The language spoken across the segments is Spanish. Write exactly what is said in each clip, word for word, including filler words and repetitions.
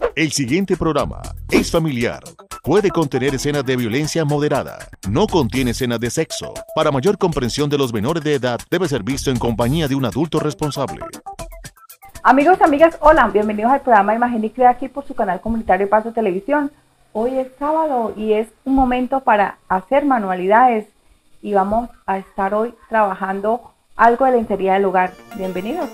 El siguiente programa es familiar. Puede contener escenas de violencia moderada. No contiene escenas de sexo. Para mayor comprensión de los menores de edad, debe ser visto en compañía de un adulto responsable. Amigos, amigas, hola, bienvenidos al programa Imagen y Crea aquí por su canal comunitario Paso Televisión. Hoy es sábado y es un momento para hacer manualidades y vamos a estar hoy trabajando algo de lencería del hogar. Bienvenidos.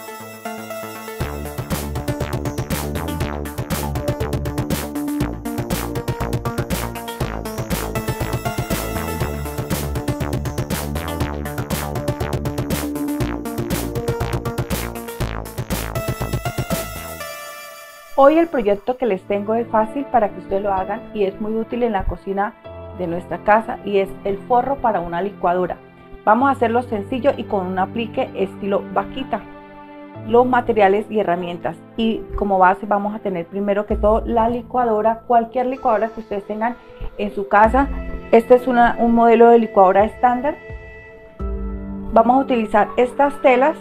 Hoy el proyecto que les tengo es fácil para que ustedes lo hagan y es muy útil en la cocina de nuestra casa y es el forro para una licuadora. Vamos a hacerlo sencillo y con un aplique estilo vaquita. Los materiales y herramientas y como base vamos a tener primero que todo la licuadora, cualquier licuadora que ustedes tengan en su casa. Este es una, un modelo de licuadora estándar. Vamos a utilizar estas telas.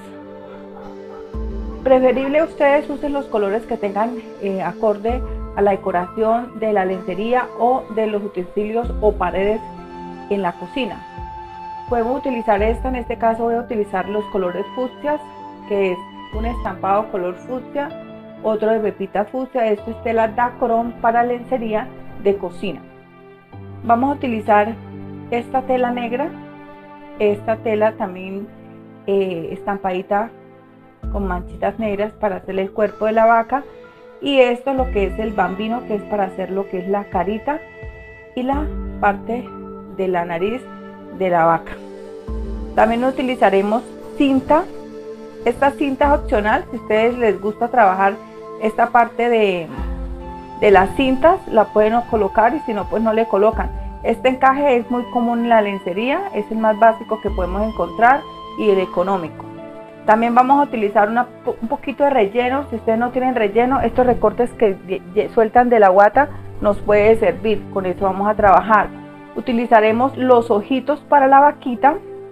Preferible ustedes usen los colores que tengan eh, acorde a la decoración de la lencería o de los utensilios o paredes en la cocina. Podemos utilizar esta, en este caso voy a utilizar los colores fucsias, que es un estampado color fucsia, otro de pepita fucsia. Esto es tela Dacron para lencería de cocina. Vamos a utilizar esta tela negra, esta tela también eh, estampadita con manchitas negras para hacer el cuerpo de la vaca, y esto es lo que es el bambino, que es para hacer lo que es la carita y la parte de la nariz de la vaca. También utilizaremos cinta. Esta cinta es opcional, si a ustedes les gusta trabajar esta parte de, de las cintas, la pueden colocar, y si no, pues no le colocan. Este encaje es muy común en la lencería, es el más básico que podemos encontrar y el económico. También vamos a utilizar una, un poquito de relleno. Si ustedes no tienen relleno, estos recortes que sueltan de la guata nos puede servir. Con eso vamos a trabajar. Utilizaremos los ojitos para la vaquita,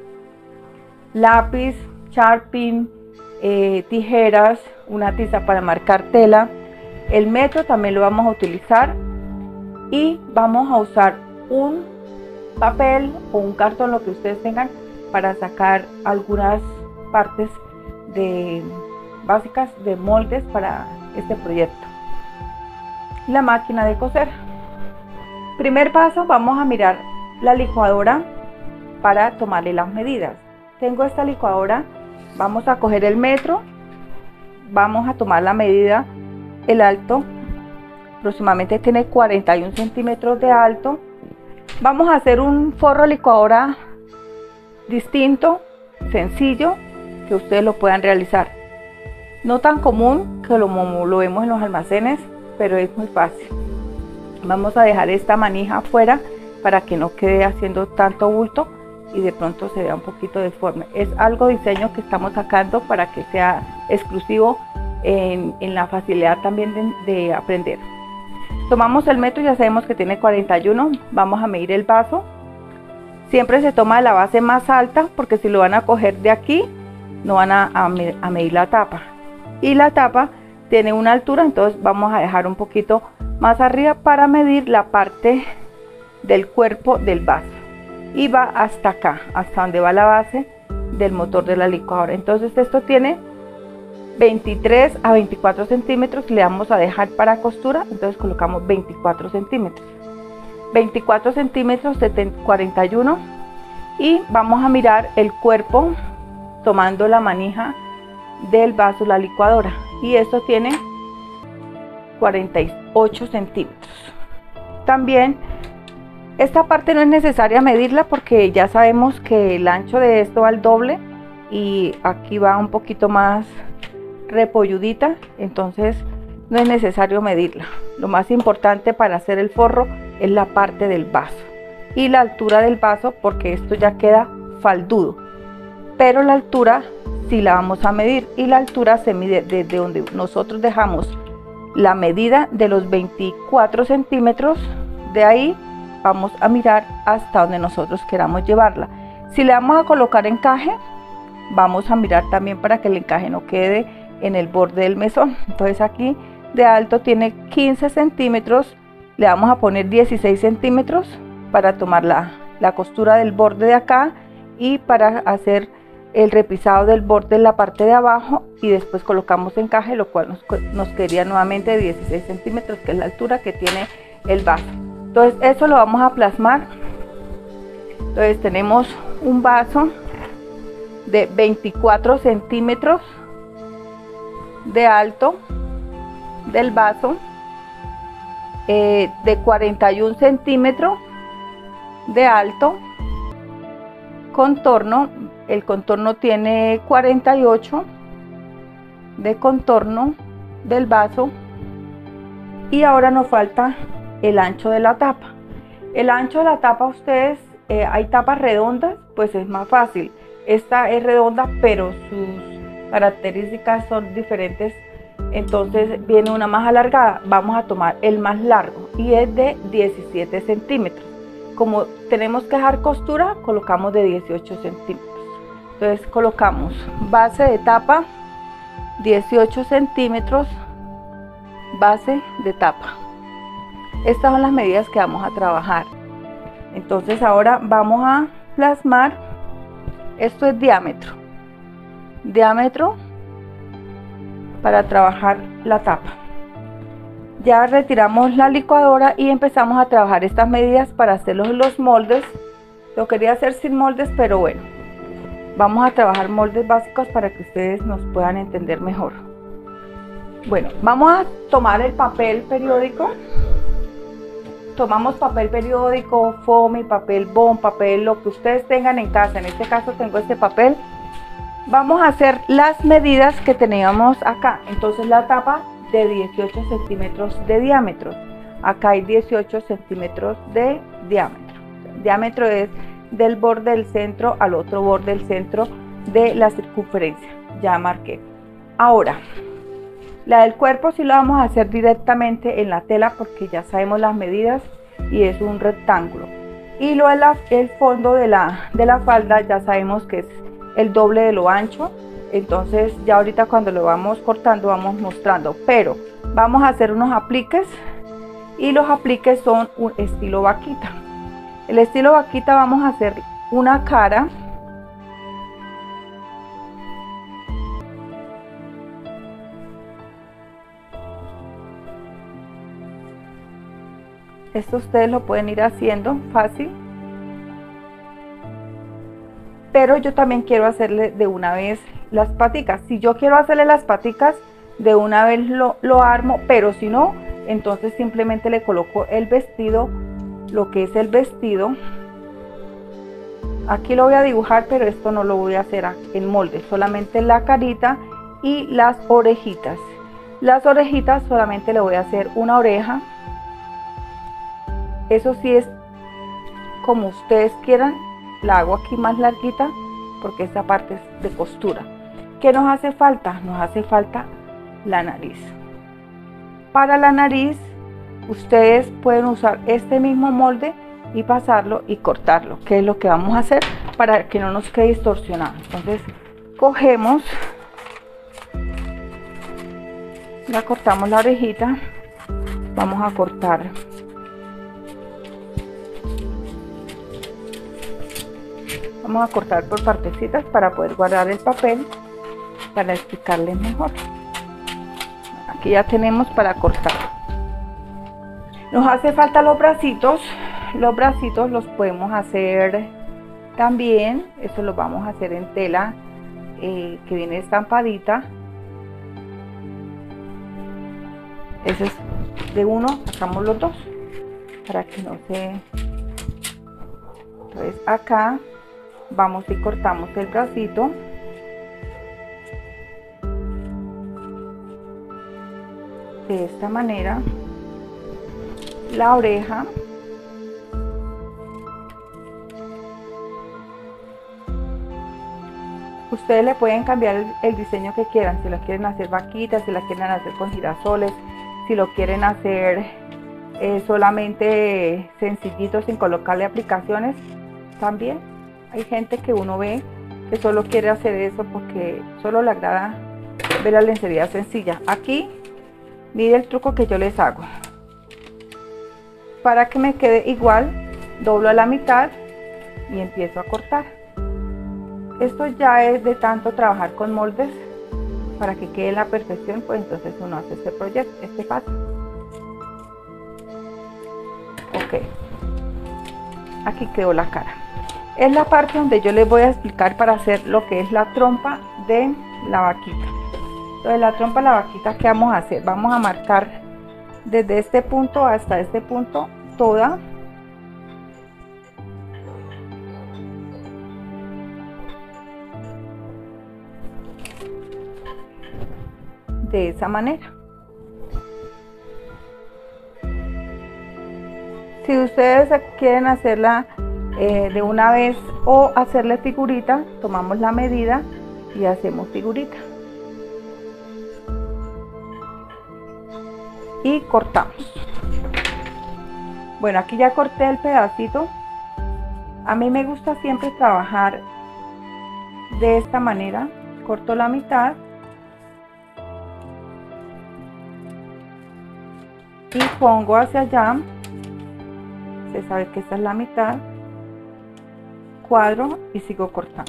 lápiz, Sharpie, eh, tijeras, una tiza para marcar tela. El metro también lo vamos a utilizar y vamos a usar un papel o un cartón, lo que ustedes tengan, para sacar algunas partes de básicas de moldes para este proyecto. La máquina de coser. Primer paso, vamos a mirar la licuadora para tomarle las medidas. Tengo esta licuadora, vamos a coger el metro, vamos a tomar la medida. El alto aproximadamente tiene cuarenta y un centímetros de alto. Vamos a hacer un forro licuadora distinto, sencillo, que ustedes lo puedan realizar. No tan común que lo, lo vemos en los almacenes, pero es muy fácil. Vamos a dejar esta manija afuera para que no quede haciendo tanto bulto y de pronto se vea un poquito deforme. Es algo diseño que estamos sacando para que sea exclusivo en, en la facilidad también de, de aprender. Tomamos el metro, ya sabemos que tiene cuarenta y uno. Vamos a medir el vaso. Siempre se toma de la base más alta, porque si lo van a coger de aquí no van a, a, a medir la tapa, y la tapa tiene una altura, entonces vamos a dejar un poquito más arriba para medir la parte del cuerpo del vaso, y va hasta acá, hasta donde va la base del motor de la licuadora. Entonces esto tiene veintitrés a veinticuatro centímetros, le vamos a dejar para costura, entonces colocamos veinticuatro centímetros, veinticuatro centímetros, cuarenta y uno, y vamos a mirar el cuerpo tomando la manija del vaso, la licuadora, y esto tiene cuarenta y ocho centímetros. También esta parte no es necesaria medirla, porque ya sabemos que el ancho de esto va al doble y aquí va un poquito más repolludita, entonces no es necesario medirla. Lo más importante para hacer el forro es la parte del vaso y la altura del vaso, porque esto ya queda faldudo, pero la altura sí la vamos a medir, y la altura se mide desde donde nosotros dejamos la medida de los veinticuatro centímetros. De ahí vamos a mirar hasta donde nosotros queramos llevarla. Si le vamos a colocar encaje, vamos a mirar también para que el encaje no quede en el borde del mesón. Entonces aquí de alto tiene quince centímetros, le vamos a poner dieciséis centímetros para tomar la, la costura del borde de acá y para hacer el repisado del borde en la parte de abajo, y después colocamos encaje, lo cual nos, nos quedaría nuevamente dieciséis centímetros, que es la altura que tiene el vaso. Entonces eso lo vamos a plasmar. Entonces tenemos un vaso de veinticuatro centímetros de alto del vaso, eh, de cuarenta y un centímetros de alto, contorno, el contorno tiene cuarenta y ocho de contorno del vaso, y ahora nos falta el ancho de la tapa. El ancho de la tapa, ustedes, eh, hay tapas redondas, pues es más fácil. Esta es redonda, pero sus características son diferentes, entonces viene una más alargada. Vamos a tomar el más largo y es de diecisiete centímetros. Como tenemos que dejar costura, colocamos de dieciocho centímetros. Entonces colocamos base de tapa, dieciocho centímetros, base de tapa. Estas son las medidas que vamos a trabajar. Entonces ahora vamos a plasmar, esto es diámetro, diámetro para trabajar la tapa. Ya retiramos la licuadora y empezamos a trabajar estas medidas para hacer los, los moldes. Lo quería hacer sin moldes, pero bueno, vamos a trabajar moldes básicos para que ustedes nos puedan entender mejor. Bueno, vamos a tomar el papel periódico. Tomamos papel periódico, foamy, papel bond, papel, lo que ustedes tengan en casa. En este caso tengo este papel. Vamos a hacer las medidas que teníamos acá. Entonces la tapa de dieciocho centímetros de diámetro. Acá hay dieciocho centímetros de diámetro. El diámetro es del borde del centro al otro borde del centro de la circunferencia. Ya marqué. Ahora, la del cuerpo sí la vamos a hacer directamente en la tela porque ya sabemos las medidas y es un rectángulo. Y lo de la, el fondo de la, de la falda ya sabemos que es el doble de lo ancho. Entonces ya ahorita cuando lo vamos cortando vamos mostrando. Pero vamos a hacer unos apliques y los apliques son un estilo vaquita. El estilo vaquita vamos a hacer una cara. Esto ustedes lo pueden ir haciendo fácil, pero yo también quiero hacerle de una vez las paticas. Si yo quiero hacerle las paticas, de una vez lo, lo armo, pero si no, entonces simplemente le coloco el vestido, lo que es el vestido. Aquí lo voy a dibujar, pero esto no lo voy a hacer en molde, solamente la carita y las orejitas. Las orejitas solamente le voy a hacer una oreja. Eso sí es como ustedes quieran, la hago aquí más larguita porque esta parte es de costura. ¿Qué nos hace falta? Nos hace falta la nariz. Para la nariz ustedes pueden usar este mismo molde y pasarlo y cortarlo, que es lo que vamos a hacer para que no nos quede distorsionado. Entonces cogemos, la cortamos la orejita, vamos a cortar Vamos a cortar por partecitas para poder guardar el papel, para explicarles mejor. Aquí ya tenemos para cortar. Nos hace falta los bracitos. Los bracitos los podemos hacer también. Eso lo vamos a hacer en tela eh, que viene estampadita. Ese es de uno, sacamos los dos para que no se... Entonces acá vamos y cortamos el bracito. De esta manera. La oreja. Ustedes le pueden cambiar el, el diseño que quieran, si lo quieren hacer vaquitas, si la quieren hacer con girasoles, si lo quieren hacer eh, solamente sencillito sin colocarle aplicaciones, también. Hay gente que uno ve que solo quiere hacer eso porque solo le agrada ver la lencería sencilla. Aquí Mire el truco que yo les hago. Para que me quede igual, doblo a la mitad y empiezo a cortar. Esto ya es de tanto trabajar con moldes, para que quede en la perfección, pues entonces uno hace este proyecto, este paso. Ok, aquí quedó la cara. Es la parte donde yo les voy a explicar para hacer lo que es la trompa de la vaquita. Entonces la trompa de la vaquita, ¿qué vamos a hacer? Vamos a marcar desde este punto hasta este punto toda de esa manera. Si ustedes quieren hacerla eh, de una vez o hacerle figurita, tomamos la medida y hacemos figurita y cortamos. Bueno, aquí ya corté el pedacito. A mí me gusta siempre trabajar de esta manera. Corto la mitad y pongo hacia allá. Se sabe que esta es la mitad. Cuadro y sigo cortando.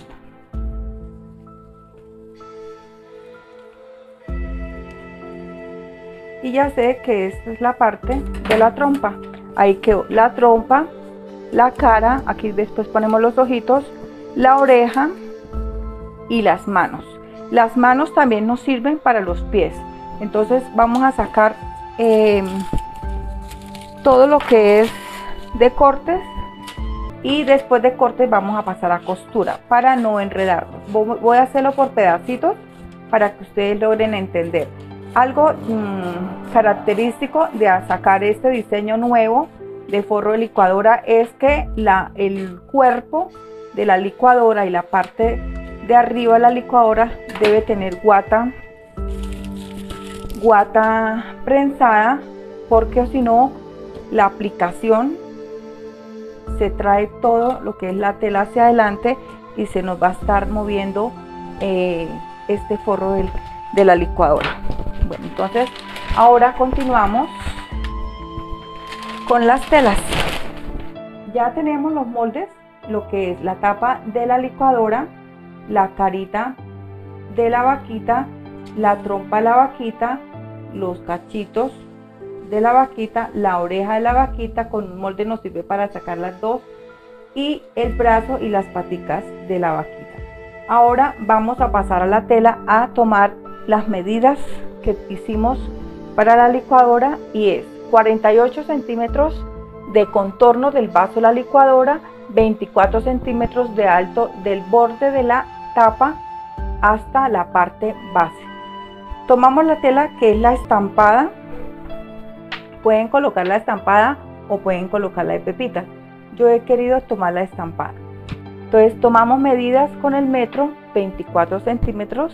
Y ya sé que esta es la parte de la trompa. Ahí quedó la trompa, la cara, aquí después ponemos los ojitos, la oreja y las manos. Las manos también nos sirven para los pies. Entonces vamos a sacar eh, todo lo que es de cortes, y después de cortes vamos a pasar a costura para no enredarnos. Voy a hacerlo por pedacitos para que ustedes logren entender. Algo mmm, característico de sacar este diseño nuevo de forro de licuadora es que la, el cuerpo de la licuadora y la parte de arriba de la licuadora debe tener guata, guata prensada, porque si no la aplicación se trae todo lo que es la tela hacia adelante y se nos va a estar moviendo eh, este forro del, de la licuadora. Bueno, entonces ahora continuamos con las telas. Ya tenemos los moldes, lo que es la tapa de la licuadora, la carita de la vaquita, la trompa de la vaquita, los cachitos de la vaquita, la oreja de la vaquita. Con un molde nos sirve para sacar las dos, y el brazo y las paticas de la vaquita. Ahora vamos a pasar a la tela a tomar las medidas que hicimos para la licuadora, y es cuarenta y ocho centímetros de contorno del vaso de la licuadora, veinticuatro centímetros de alto del borde de la tapa hasta la parte base. Tomamos la tela que es la estampada. Pueden colocar la estampada o pueden colocar la de pepitas. Yo he querido tomar la estampada. Entonces tomamos medidas con el metro, veinticuatro centímetros.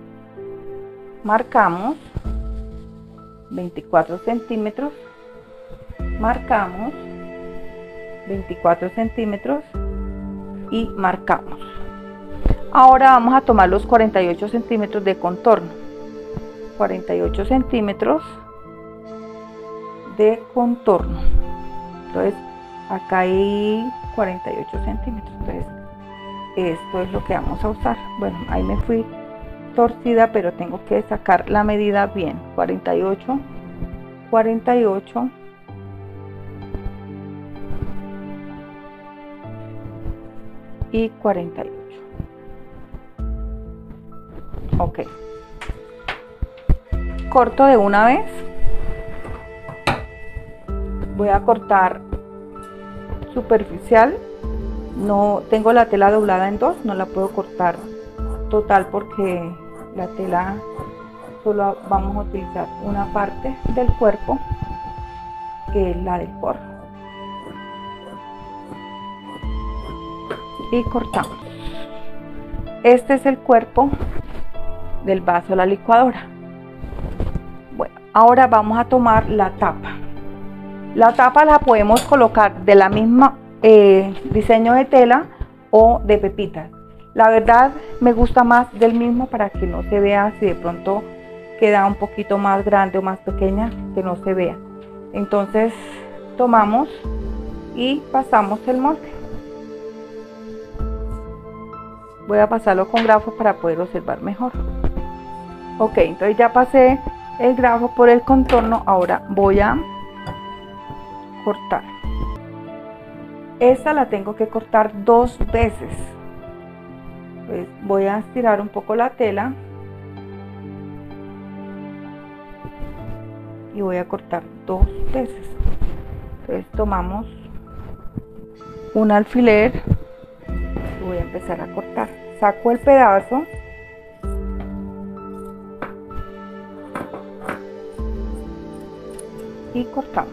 Marcamos veinticuatro centímetros. Marcamos veinticuatro centímetros y marcamos. Ahora vamos a tomar los cuarenta y ocho centímetros de contorno. cuarenta y ocho centímetros de contorno. Entonces acá hay cuarenta y ocho centímetros. Entonces esto es lo que vamos a usar. Bueno, ahí me fui torcida, pero tengo que sacar la medida bien. cuarenta y ocho, cuarenta y ocho y cuarenta y ocho. Ok, corto de una vez. Voy a cortar superficial. No tengo la tela doblada en dos, no la puedo cortar total porque la tela solo vamos a utilizar una parte del cuerpo, que es la del forro, y cortamos. Este es el cuerpo del vaso de la licuadora. Bueno, ahora vamos a tomar la tapa. La tapa la podemos colocar de la misma eh, diseño de tela o de pepitas. La verdad me gusta más del mismo para que no se vea si de pronto queda un poquito más grande o más pequeña, que no se vea. Entonces tomamos y pasamos el molde. Voy a pasarlo con grafo para poder observar mejor. Ok, entonces ya pasé el grafo por el contorno. Ahora voy a cortar. Esta la tengo que cortar dos veces. Pues voy a estirar un poco la tela y voy a cortar dos veces. Entonces tomamos un alfiler y voy a empezar a cortar. Saco el pedazo y cortamos.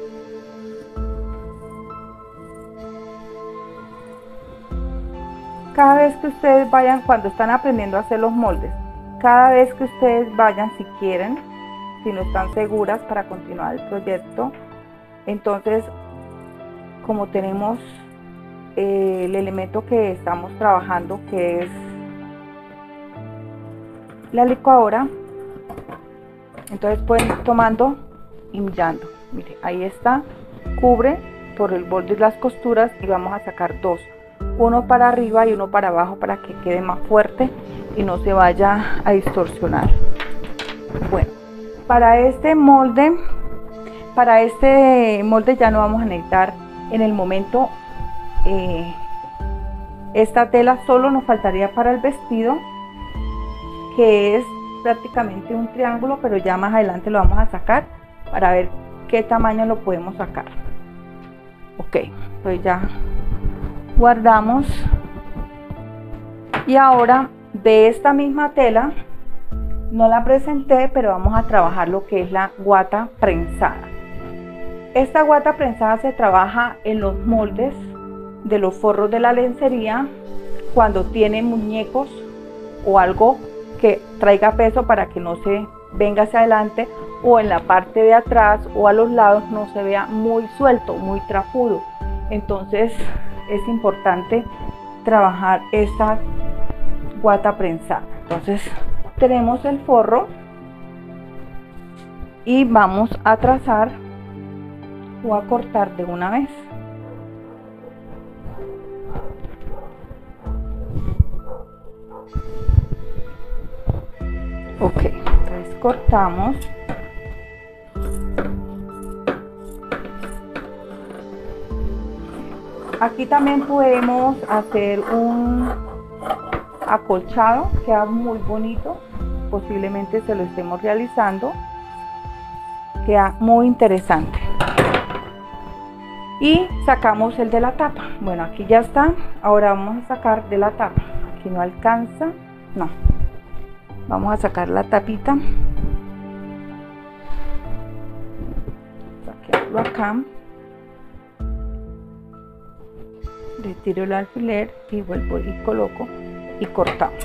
Cada vez que ustedes vayan, cuando están aprendiendo a hacer los moldes, cada vez que ustedes vayan, si quieren, si no están seguras para continuar el proyecto, entonces como tenemos eh, el elemento que estamos trabajando, que es la licuadora, entonces pueden ir tomando y mirando. Mire, ahí está, cubre por el borde y las costuras, y vamos a sacar dos, uno para arriba y uno para abajo, para que quede más fuerte y no se vaya a distorsionar. Bueno, para este molde para este molde ya no vamos a necesitar en el momento eh, esta tela. Solo nos faltaría para el vestido, que es prácticamente un triángulo, pero ya más adelante lo vamos a sacar para ver qué tamaño lo podemos sacar. Ok, pues ya guardamos. Y ahora de esta misma tela, no la presenté, pero vamos a trabajar lo que es la guata prensada. Esta guata prensada se trabaja en los moldes de los forros de la lencería, cuando tiene muñecos o algo que traiga peso para que no se venga hacia adelante, o en la parte de atrás o a los lados no se vea muy suelto, muy trapudo. Entonces es importante trabajar esta guata prensada. Entonces tenemos el forro y vamos a trazar o a cortar de una vez. Ok, entonces cortamos. Aquí también podemos hacer un acolchado, queda muy bonito, posiblemente se lo estemos realizando, queda muy interesante. Y sacamos el de la tapa. Bueno, aquí ya está. Ahora vamos a sacar de la tapa. Aquí no alcanza, no. Vamos a sacar la tapita. Saquémoslo acá. Retiro el alfiler y vuelvo y coloco y cortamos.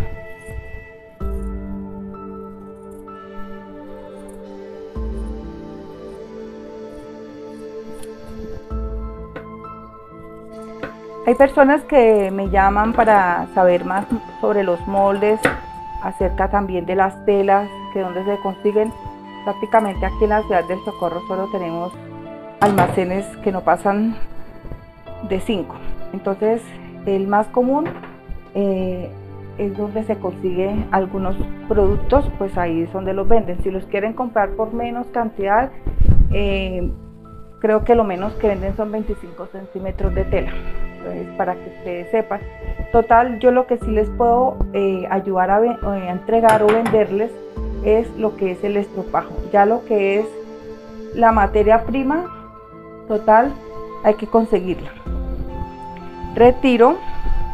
Hay personas que me llaman para saber más sobre los moldes, acerca también de las telas, que donde se consiguen. Prácticamente aquí en la ciudad del Socorro solo tenemos almacenes que no pasan de cinco. Entonces el más común eh, es donde se consigue algunos productos, pues ahí es donde los venden. Si los quieren comprar por menos cantidad, eh, creo que lo menos que venden son veinticinco centímetros de tela. Entonces, para que ustedes sepan, total, yo lo que sí les puedo eh, ayudar a, a entregar o venderles es lo que es el estropajo. Ya lo que es la materia prima, total, hay que conseguirla. Retiro,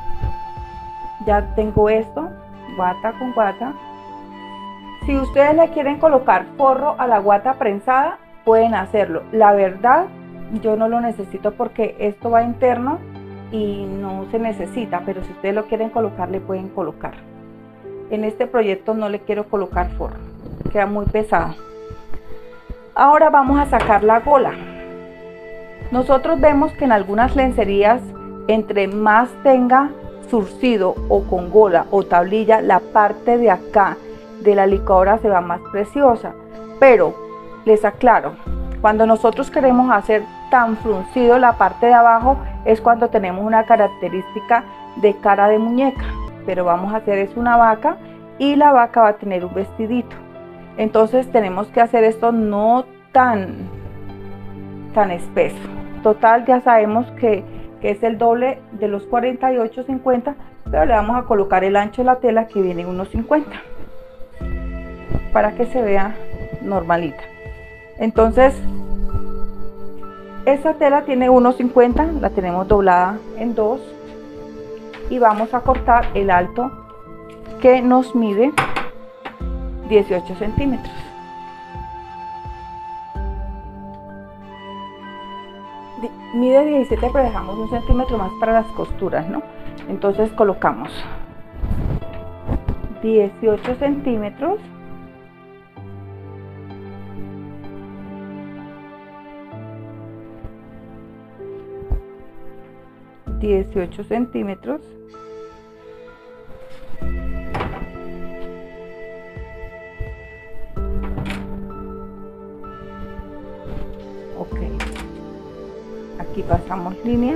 ya tengo esto, guata con guata. Si ustedes le quieren colocar forro a la guata prensada, pueden hacerlo. La verdad, yo no lo necesito porque esto va interno y no se necesita, pero si ustedes lo quieren colocar, le pueden colocar. En este proyecto no le quiero colocar forro, queda muy pesado. Ahora vamos a sacar la gola. Nosotros vemos que en algunas lencerías, entre más tenga surcido o con gola o tablilla, la parte de acá de la licuadora se vea más preciosa. Pero les aclaro, cuando nosotros queremos hacer tan fruncido la parte de abajo es cuando tenemos una característica de cara de muñeca, pero vamos a hacer es una vaca y la vaca va a tener un vestidito. Entonces tenemos que hacer esto no tan tan espeso. Total, ya sabemos que, que es el doble de los cuarenta y ocho cincuenta, pero le vamos a colocar el ancho de la tela que viene unos cincuenta para que se vea normalita. Entonces esta tela tiene uno cincuenta, la tenemos doblada en dos y vamos a cortar el alto que nos mide dieciocho centímetros. Mide diecisiete, pero dejamos un centímetro más para las costuras, ¿no? Entonces colocamos dieciocho centímetros. dieciocho centímetros. Ok. Aquí pasamos línea.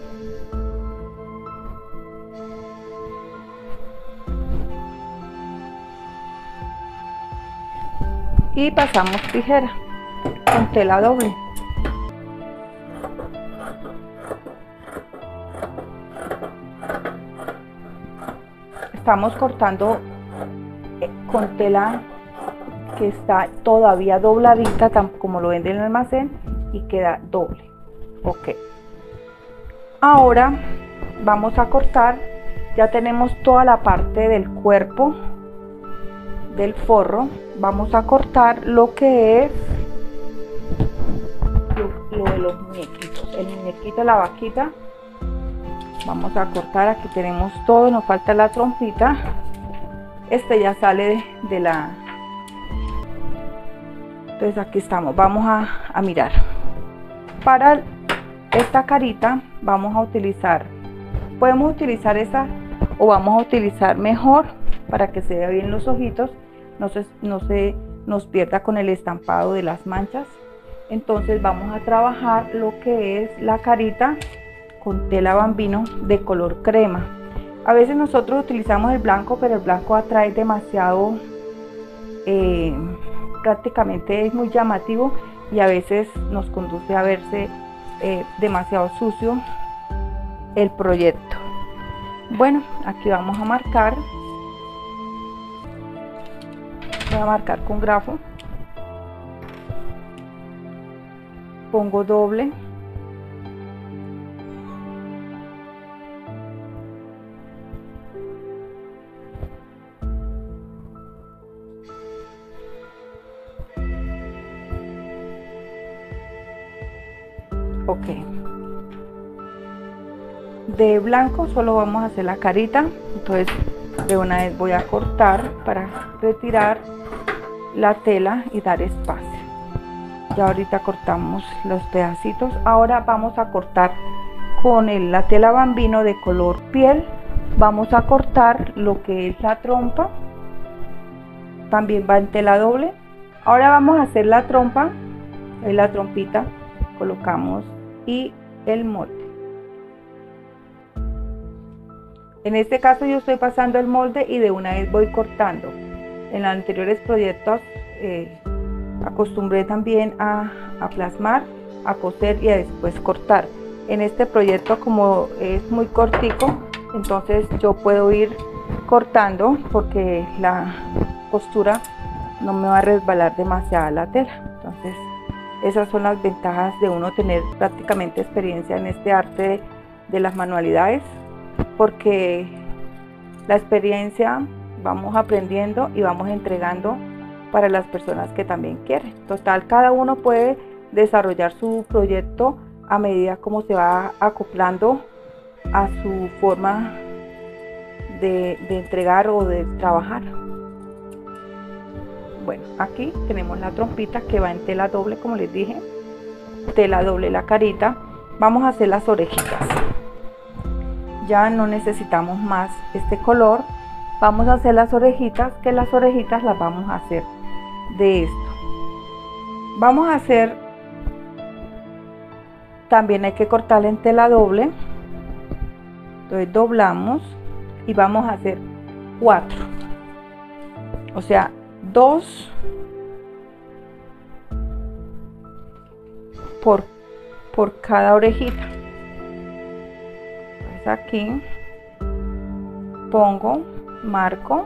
Y pasamos tijera con tela doble. Estamos cortando con tela que está todavía dobladita, como lo venden en el almacén, y queda doble. Ok. Ahora vamos a cortar, ya tenemos toda la parte del cuerpo del forro. Vamos a cortar lo que es lo, lo de los muñequitos, el muñequito, la vaquita. Vamos a cortar, aquí tenemos todo, nos falta la trompita. Este ya sale de, de la... Entonces aquí estamos, vamos a, a mirar. Para esta carita vamos a utilizar, podemos utilizar esta o vamos a utilizar mejor para que se vea bien los ojitos, no se, no se nos pierda con el estampado de las manchas. Entonces vamos a trabajar lo que es la carita con tela bambino de color crema. A veces nosotros utilizamos el blanco, pero el blanco atrae demasiado, eh, prácticamente es muy llamativo y a veces nos conduce a verse eh, demasiado sucio el proyecto. Bueno, aquí vamos a marcar, voy a marcar con grafo, pongo doble, ok. De blanco solo vamos a hacer la carita, entonces de una vez voy a cortar para retirar la tela y dar espacio. Ya ahorita cortamos los pedacitos. Ahora vamos a cortar con el, la tela bambino de color piel. Vamos a cortar lo que es la trompa, también va en tela doble. Ahora vamos a hacer la trompa, en la trompita colocamos y el molde. En este caso yo estoy pasando el molde y de una vez voy cortando. En los anteriores proyectos eh, acostumbré también a, a plasmar, a coser y a después cortar. En este proyecto, como es muy cortico, entonces yo puedo ir cortando porque la costura no me va a resbalar demasiado la tela. Entonces esas son las ventajas de uno tener prácticamente experiencia en este arte de, de las manualidades, porque la experiencia vamos aprendiendo y vamos entregando para las personas que también quieren. Total, cada uno puede desarrollar su proyecto a medida como se va acoplando a su forma de, de entregar o de trabajar. Bueno, aquí tenemos la trompita que va en tela doble, como les dije, tela doble la carita. Vamos a hacer las orejitas. Ya no necesitamos más este color, vamos a hacer las orejitas, que las orejitas las vamos a hacer de esto. Vamos a hacer, también hay que cortarla en tela doble, entonces doblamos y vamos a hacer cuatro, o sea, dos por, por cada orejita. Pues aquí pongo, marco,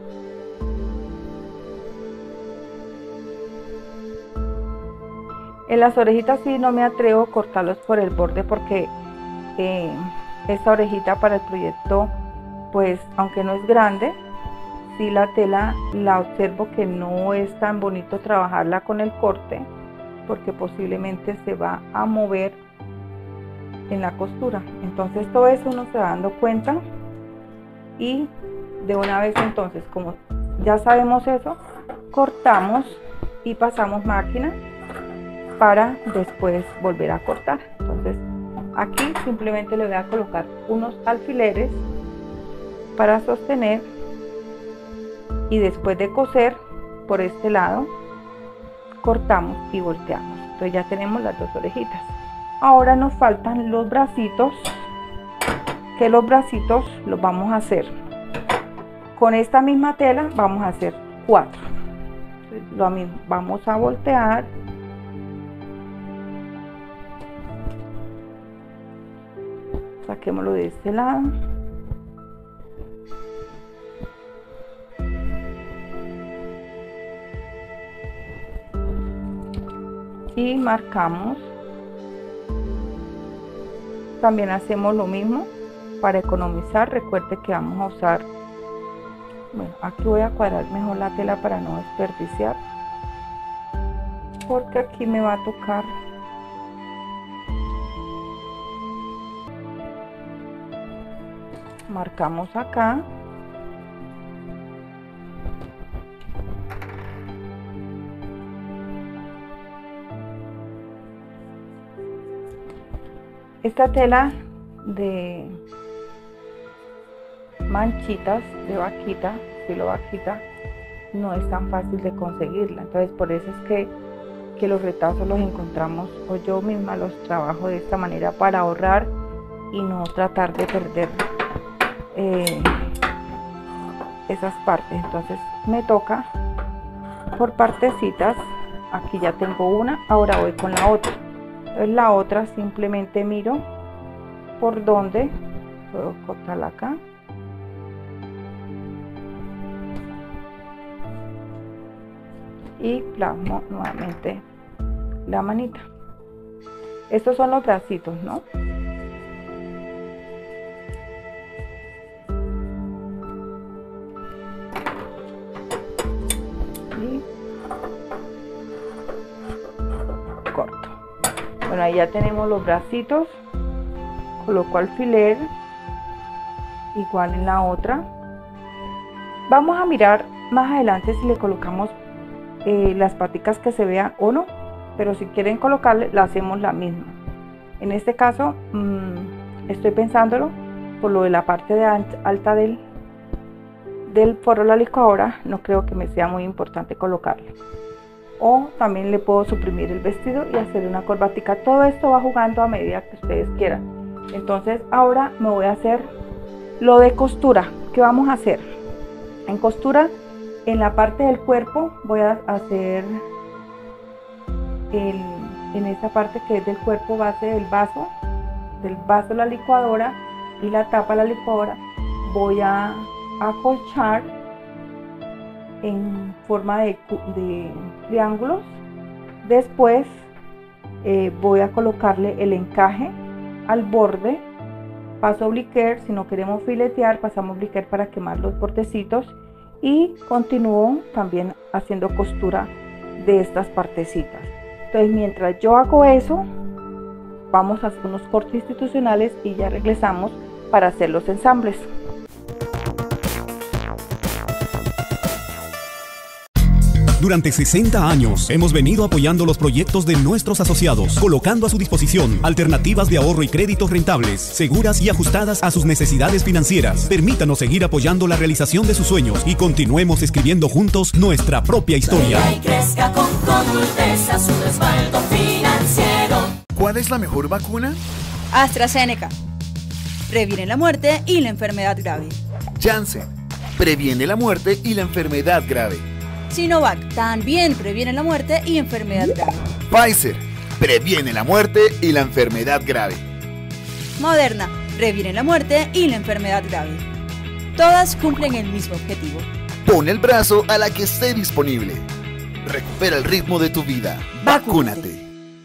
en las orejitas sí no me atrevo a cortarlos por el borde porque eh, esta orejita para el proyecto, pues aunque no es grande, sí la tela la observo que no es tan bonito trabajarla con el corte porque posiblemente se va a mover en la costura. Entonces todo eso uno se va dando cuenta y de una vez, entonces como ya sabemos eso, cortamos y pasamos máquina para después volver a cortar. Entonces aquí simplemente le voy a colocar unos alfileres para sostener y después de coser por este lado cortamos y volteamos. Entonces ya tenemos las dos orejitas. Ahora nos faltan los bracitos, que los bracitos los vamos a hacer con esta misma tela, vamos a hacer cuatro. Lo mismo, vamos a voltear, saquémoslo de este lado y marcamos. También hacemos lo mismo para economizar. Recuerde que vamos a usar, bueno, aquí voy a cuadrar mejor la tela para no desperdiciar, porque aquí me va a tocar marcamos acá esta tela de manchitas de vaquita, estilo vaquita, no es tan fácil de conseguirla, entonces por eso es que, que los retazos los encontramos o yo misma los trabajo de esta manera para ahorrar y no tratar de perder eh, esas partes. Entonces me toca por partecitas. Aquí ya tengo una, ahora voy con la otra. Entonces la otra simplemente miro por donde puedo cortarla acá y plasmo nuevamente la manita. Estos son los bracitos, ¿no? Y corto. Bueno, ahí ya tenemos los bracitos. Coloco alfiler igual en la otra. Vamos a mirar más adelante si le colocamos eh, las paticas que se vean o no, pero si quieren colocarle, la hacemos la misma. En este caso mmm, estoy pensándolo por lo de la parte de alta del del forro de la licuadora, no creo que me sea muy importante colocarle. O también le puedo suprimir el vestido y hacer una corbatica. Todo esto va jugando a medida que ustedes quieran. Entonces ahora me voy a hacer lo de costura. ¿Qué vamos a hacer? En costura, en la parte del cuerpo voy a hacer el, en esta parte que es del cuerpo base del vaso, del vaso de la licuadora y la tapa de la licuadora, voy a acolchar en forma de, de triángulos. Después eh, voy a colocarle el encaje al borde, paso bliquer. Si no queremos filetear, pasamos bliquer para quemar los bordecitos y continúo también haciendo costura de estas partecitas. Entonces mientras yo hago eso, vamos a hacer unos cortes institucionales y ya regresamos para hacer los ensambles. Durante sesenta años hemos venido apoyando los proyectos de nuestros asociados, colocando a su disposición alternativas de ahorro y créditos rentables, seguras y ajustadas a sus necesidades financieras. Permítanos seguir apoyando la realización de sus sueños y continuemos escribiendo juntos nuestra propia historia. Y crezca con Colbesa, su respaldo financiero. ¿Cuál es la mejor vacuna? AstraZeneca. Previene la muerte y la enfermedad grave. Janssen. Previene la muerte y la enfermedad grave. Sinovac. También previene la muerte y enfermedad grave. Pfizer. Previene la muerte y la enfermedad grave. Moderna. Previene la muerte y la enfermedad grave. Todas cumplen el mismo objetivo. Pon el brazo a la que esté disponible. Recupera el ritmo de tu vida. Vacúnate.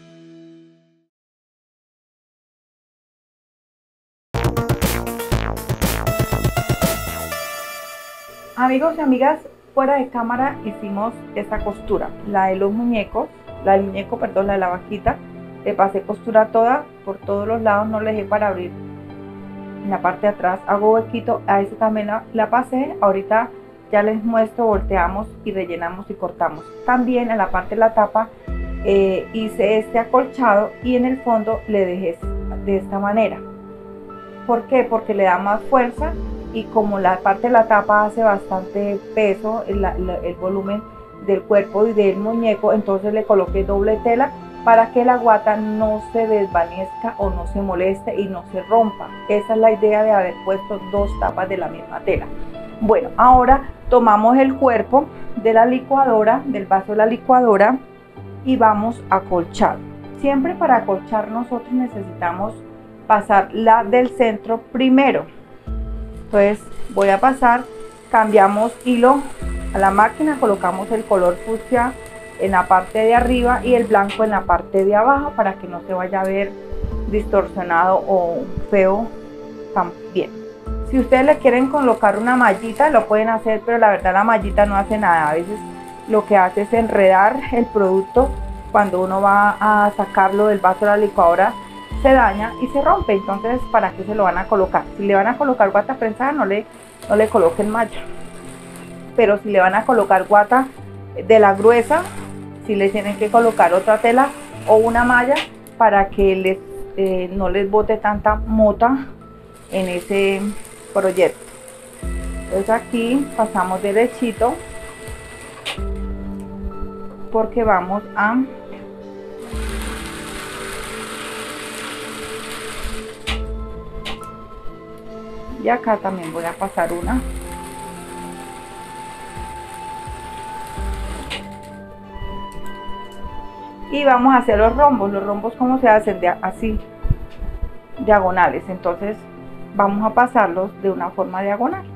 Amigos y amigas, fuera de cámara hicimos esta costura, la de los muñecos, la del muñeco, perdón, la de la vaquita. Le pasé costura toda, por todos los lados, no le dejé para abrir. En la parte de atrás hago huequito, a ese también la, la pasé. Ahorita ya les muestro, volteamos y rellenamos y cortamos. También en la parte de la tapa eh, hice este acolchado y en el fondo le dejé de esta manera. ¿Por qué? Porque le da más fuerza. Y como la parte de la tapa hace bastante peso, el, el, el volumen del cuerpo y del muñeco, entonces le coloqué doble tela para que la guata no se desvanezca o no se moleste y no se rompa. Esa es la idea de haber puesto dos tapas de la misma tela. Bueno, ahora tomamos el cuerpo de la licuadora, del vaso de la licuadora, y vamos a acolchar. Siempre para acolchar nosotros necesitamos pasar la del centro primero. Entonces voy a pasar, cambiamos hilo a la máquina, colocamos el color fucsia en la parte de arriba y el blanco en la parte de abajo para que no se vaya a ver distorsionado o feo también. Si ustedes le quieren colocar una mallita lo pueden hacer, pero la verdad la mallita no hace nada. A veces lo que hace es enredar el producto. Cuando uno va a sacarlo del vaso de la licuadora se daña y se rompe. Entonces, ¿para qué se lo van a colocar? Si le van a colocar guata prensada, no le, no le coloquen malla. Pero si le van a colocar guata de la gruesa, si le tienen que colocar otra tela o una malla para que les, eh, no les bote tanta mota en ese proyecto. Entonces aquí pasamos derechito porque vamos a y acá también voy a pasar una. Y vamos a hacer los rombos. Los rombos, ¿cómo se hacen? De, así, diagonales. Entonces vamos a pasarlos de una forma diagonal,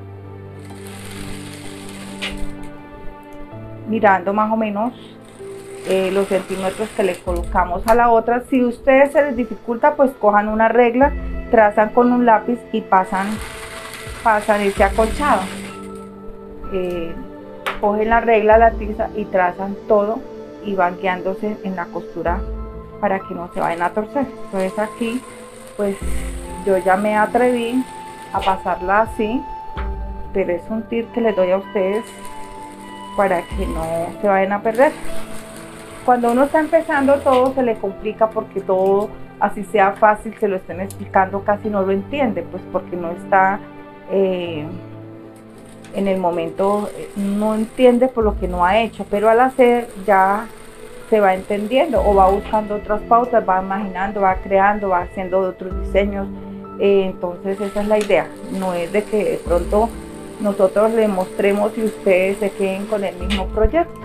mirando más o menos eh, los centímetros que le colocamos a la otra. Si a ustedes se les dificulta, pues cojan una regla, trazan con un lápiz y pasan pasan ese acolchado. Eh, cogen la regla, la tiza y trazan todo y van guiándose en la costura para que no se vayan a torcer. Entonces aquí pues yo ya me atreví a pasarla así, pero es un tip que les doy a ustedes para que no se vayan a perder. Cuando uno está empezando todo se le complica porque todo, así sea fácil, se lo estén explicando, casi no lo entiende, pues porque no está eh, en el momento, no entiende por lo que no ha hecho, pero al hacer ya se va entendiendo o va buscando otras pautas, va imaginando, va creando, va haciendo otros diseños. Eh, entonces esa es la idea, no es de que de pronto nosotros le mostremos y ustedes se queden con el mismo proyecto.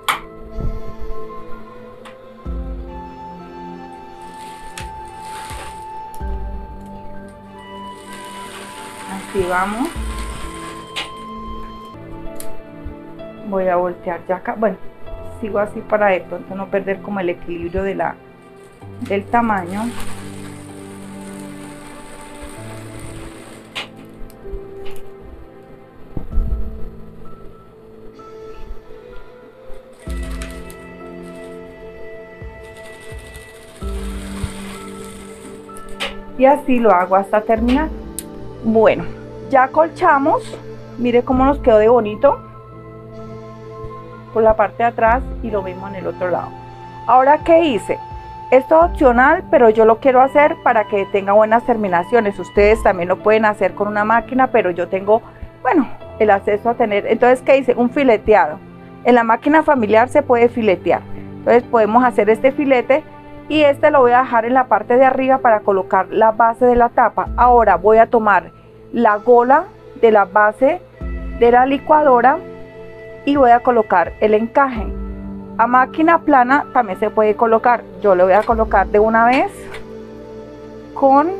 Así vamos. Voy a voltear ya acá. Bueno, sigo así para de pronto no perder como el equilibrio de la, del tamaño. Y así lo hago hasta terminar. Bueno, ya colchamos. Mire cómo nos quedó de bonito. por la parte de atrás y lo mismo en el otro lado. Ahora, ¿qué hice? Esto es opcional, pero yo lo quiero hacer para que tenga buenas terminaciones. Ustedes también lo pueden hacer con una máquina, pero yo tengo, bueno, el acceso a tener. Entonces, ¿qué hice? Un fileteado. En la máquina familiar se puede filetear. Entonces podemos hacer este filete y este lo voy a dejar en la parte de arriba para colocar la base de la tapa. Ahora voy a tomar la gola de la base de la licuadora y voy a colocar el encaje. A máquina plana también se puede colocar. Yo le voy a colocar de una vez con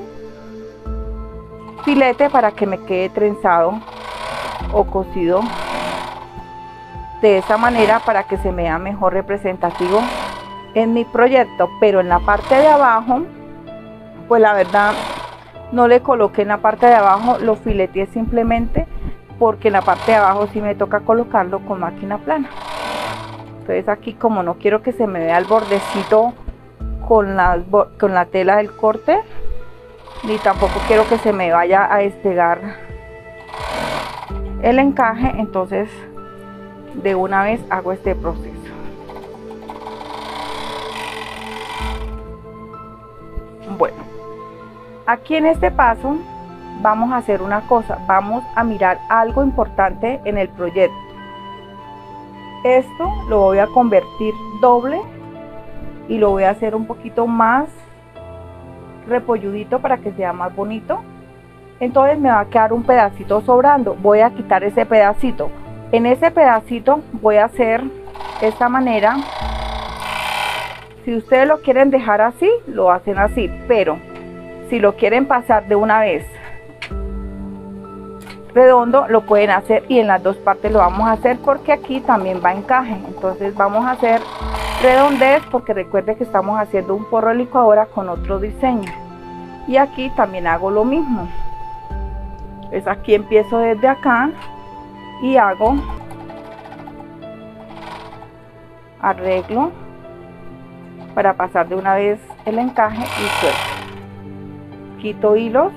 filete para que me quede trenzado o cosido de esa manera, para que se me vea mejor representativo en mi proyecto. Pero en la parte de abajo, pues la verdad no le coloqué en la parte de abajo, lo fileteé simplemente porque en la parte de abajo sí me toca colocarlo con máquina plana. Entonces aquí, como no quiero que se me vea el bordecito con la, con la tela del corte, ni tampoco quiero que se me vaya a despegar el encaje, entonces de una vez hago este proceso. Bueno, aquí en este paso vamos a hacer una cosa, vamos a mirar algo importante en el proyecto. Esto lo voy a convertir doble y lo voy a hacer un poquito más repolludito para que sea más bonito. Entonces me va a quedar un pedacito sobrando, voy a quitar ese pedacito. En ese pedacito voy a hacer esta manera. Si ustedes lo quieren dejar así, lo hacen así, pero si lo quieren pasar de una vez redondo, lo pueden hacer, y en las dos partes lo vamos a hacer porque aquí también va encaje. Entonces vamos a hacer redondez porque recuerde que estamos haciendo un forro de licuadora con otro diseño, y aquí también hago lo mismo. Pues aquí empiezo desde acá y hago arreglo para pasar de una vez el encaje y suelto, quito hilos,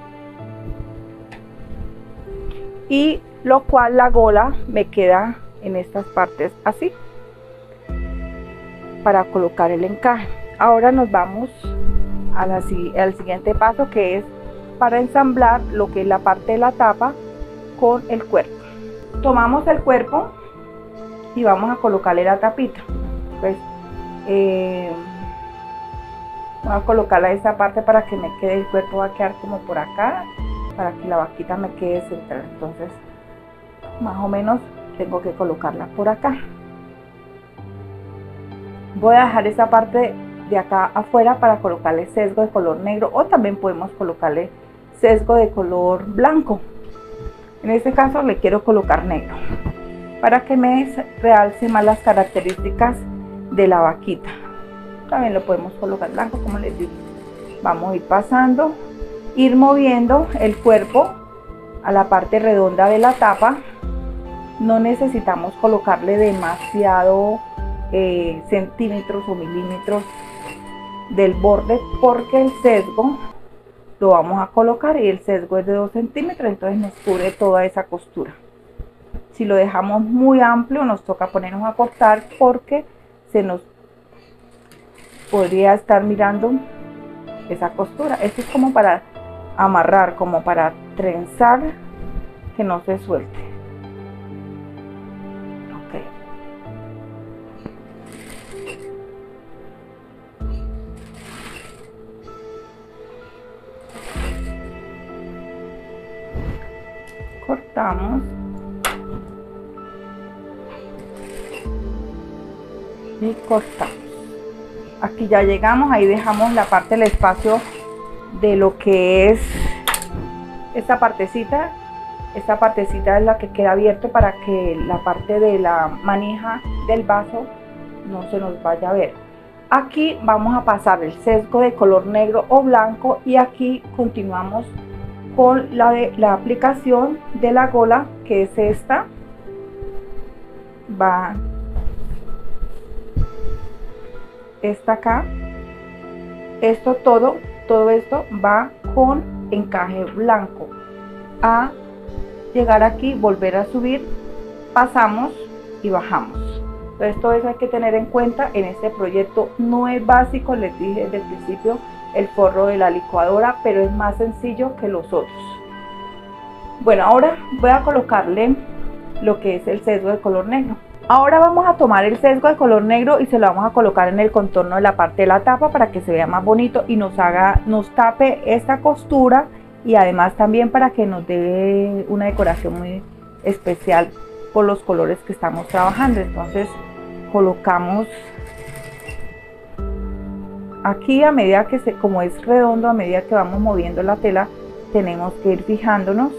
y lo cual la gola me queda en estas partes así para colocar el encaje. Ahora nos vamos a la, al siguiente paso, que es para ensamblar lo que es la parte de la tapa con el cuerpo. Tomamos el cuerpo y vamos a colocarle la tapita. Pues eh, voy a colocarla a esta parte para que me quede, el cuerpo va a quedar como por acá, para que la vaquita me quede central. Entonces más o menos tengo que colocarla por acá. Voy a dejar esa parte de acá afuera para colocarle sesgo de color negro, o también podemos colocarle sesgo de color blanco. En este caso le quiero colocar negro para que me realce más las características de la vaquita. También lo podemos colocar blanco, como les digo. Vamos a ir pasando, ir moviendo el cuerpo a la parte redonda de la tapa. No necesitamos colocarle demasiado eh, centímetros o milímetros del borde, porque el sesgo lo vamos a colocar y el sesgo es de dos centímetros, entonces nos cubre toda esa costura. Si lo dejamos muy amplio, nos toca ponernos a cortar porque se nos podría estar mirando esa costura. Esto es como para amarrar, como para trenzar, que no se suelte. Ok. Cortamos y cortamos. Aquí ya llegamos, ahí dejamos la parte del espacio de lo que es esta partecita. Esta partecita es la que queda abierto para que la parte de la manija del vaso no se nos vaya a ver. Aquí vamos a pasar el sesgo de color negro o blanco, y aquí continuamos con la, de, la aplicación de la gola, que es esta. Va esta acá. Esto todo, todo esto va con encaje blanco. A llegar aquí, volver a subir, pasamos y bajamos. Entonces todo eso hay que tener en cuenta en este proyecto. No es básico, les dije desde el principio, el forro de la licuadora, pero es más sencillo que los otros. Bueno, ahora voy a colocarle lo que es el sesgo de color negro. Ahora vamos a tomar el sesgo de color negro y se lo vamos a colocar en el contorno de la parte de la tapa para que se vea más bonito y nos haga, nos tape esta costura, y además también para que nos dé una decoración muy especial por los colores que estamos trabajando. Entonces colocamos aquí, a medida que se, como es redondo, a medida que vamos moviendo la tela, tenemos que ir fijándonos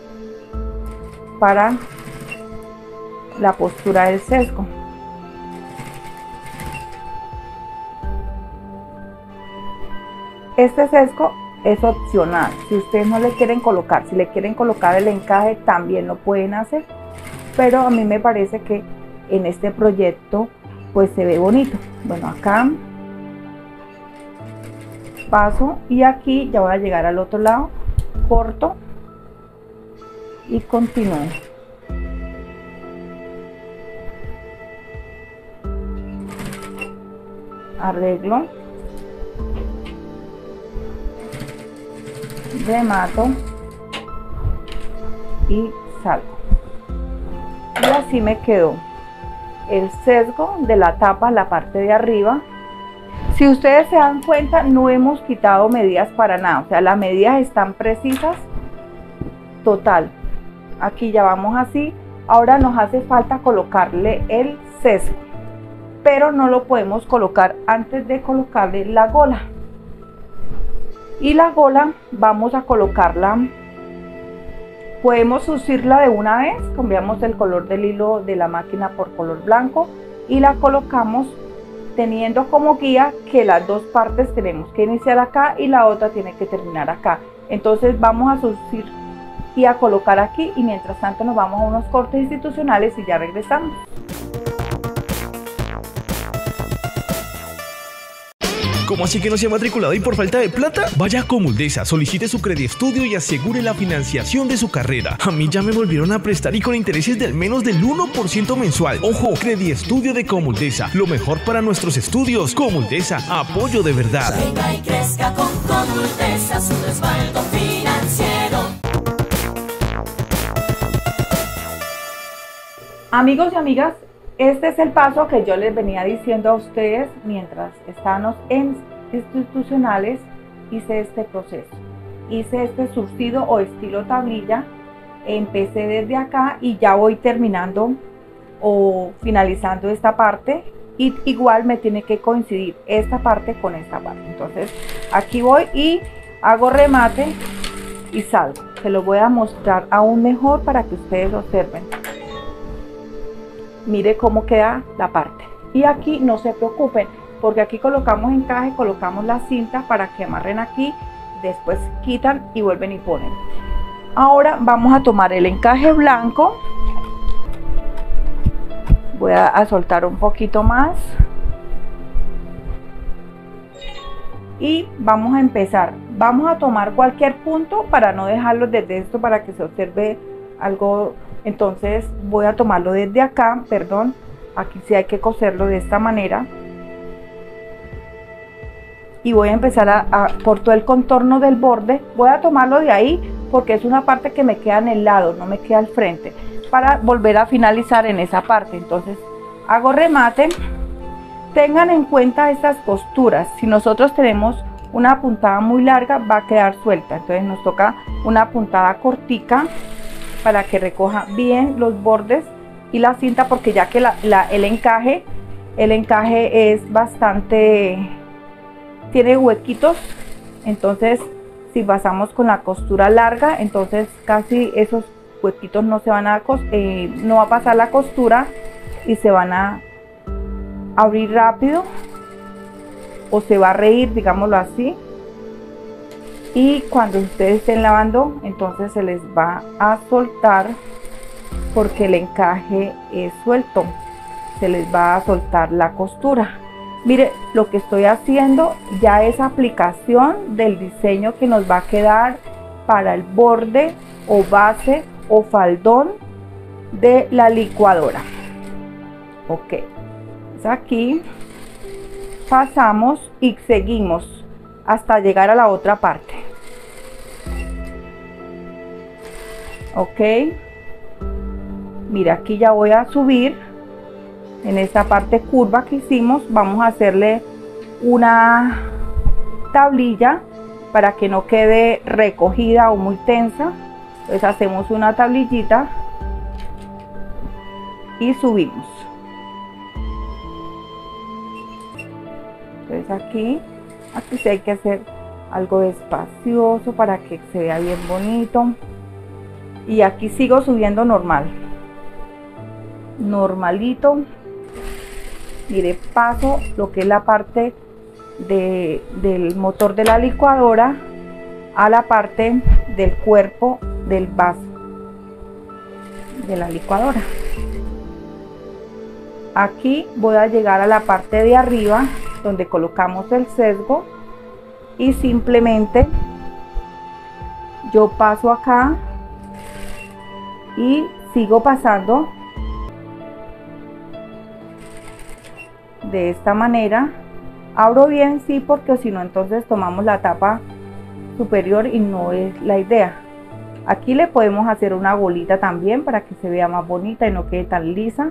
para la postura del sesgo. Este sesgo es opcional, si ustedes no le quieren colocar, si le quieren colocar el encaje también lo pueden hacer, pero a mí me parece que en este proyecto pues se ve bonito. Bueno, acá paso y aquí ya voy a llegar al otro lado, corto y continúo. Arreglo, remato y salgo, y así me quedó el sesgo de la tapa, la parte de arriba. Si ustedes se dan cuenta, no hemos quitado medidas para nada, o sea, las medidas están precisas total. Aquí ya vamos así. Ahora nos hace falta colocarle el sesgo, pero no lo podemos colocar antes de colocarle la gola. Y la gola vamos a colocarla, podemos usarla de una vez, cambiamos el color del hilo de la máquina por color blanco y la colocamos teniendo como guía que las dos partes tenemos que iniciar acá y la otra tiene que terminar acá. Entonces vamos a surcir y a colocar aquí, y mientras tanto nos vamos a unos cortes institucionales y ya regresamos. ¿Cómo así que no se ha matriculado y por falta de plata? Vaya a Comuldesa, solicite su CrediEstudio y asegure la financiación de su carrera. A mí ya me volvieron a prestar y con intereses del menos del uno por ciento mensual. Ojo, CrediEstudio de Comuldesa, lo mejor para nuestros estudios. Comuldesa, apoyo de verdad. Venga y crezca con Comuldesa, su respaldo financiero. Amigos y amigas, este es el paso que yo les venía diciendo a ustedes mientras estábamos en institucionales. Hice este proceso, hice este surcido o estilo tablilla, empecé desde acá y ya voy terminando o finalizando esta parte, y igual me tiene que coincidir esta parte con esta parte. Entonces aquí voy y hago remate y salgo. Se lo voy a mostrar aún mejor para que ustedes observen. Mire cómo queda la parte, y aquí no se preocupen porque aquí colocamos encaje, colocamos la cinta para que amarren aquí, después quitan y vuelven y ponen. Ahora vamos a tomar el encaje blanco, voy a, a soltar un poquito más y vamos a empezar. Vamos a tomar cualquier punto para no dejarlo desde esto, para que se observe algo. Entonces voy a tomarlo desde acá, perdón, aquí sí hay que coserlo de esta manera, y voy a empezar a, a por todo el contorno del borde. Voy a tomarlo de ahí porque es una parte que me queda en el lado, no me queda al frente, para volver a finalizar en esa parte. Entonces hago remate. Tengan en cuenta estas costuras, si nosotros tenemos una puntada muy larga va a quedar suelta, entonces nos toca una puntada cortica para que recoja bien los bordes y la cinta, porque ya que la, la, el encaje el encaje es bastante, tiene huequitos, entonces si pasamos con la costura larga, entonces casi esos huequitos no se van a eh, no va a pasar la costura y se van a abrir rápido o se va a reír, digámoslo así. Y cuando ustedes estén lavando, entonces se les va a soltar porque el encaje es suelto, se les va a soltar la costura. Mire, lo que estoy haciendo ya es aplicación del diseño que nos va a quedar para el borde o base o faldón de la licuadora. Ok, Entonces aquí pasamos y seguimos hasta llegar a la otra parte. Ok, mira, aquí ya voy a subir en esta parte curva que hicimos. Vamos a hacerle una tablilla para que no quede recogida o muy tensa. Entonces hacemos una tablillita y subimos. Entonces aquí aquí sí hay que hacer algo despacioso para que se vea bien bonito. Y aquí sigo subiendo normal, normalito. Mire, paso lo que es la parte de, del motor de la licuadora a la parte del cuerpo del vaso de la licuadora. Aquí voy a llegar a la parte de arriba donde colocamos el sesgo y simplemente yo paso acá y sigo pasando de esta manera. Abro bien, sí, porque si no entonces tomamos la tapa superior y no es la idea. Aquí le podemos hacer una bolita también para que se vea más bonita y no quede tan lisa.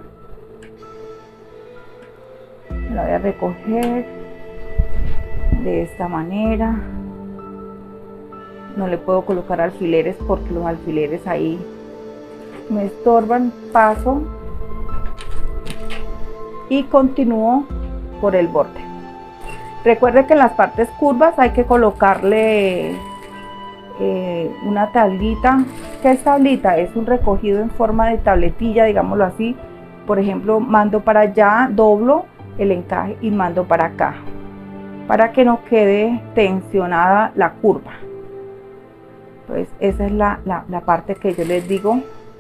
La voy a recoger de esta manera. No le puedo colocar alfileres porque los alfileres ahí me estorban. Paso y continúo por el borde. Recuerde que en las partes curvas hay que colocarle eh, una tablita. ¿Qué es tablita? Es un recogido en forma de tabletilla, digámoslo así. Por ejemplo, mando para allá, doblo el encaje y mando para acá, para que no quede tensionada la curva. Entonces esa es la, la, la parte que yo les digo.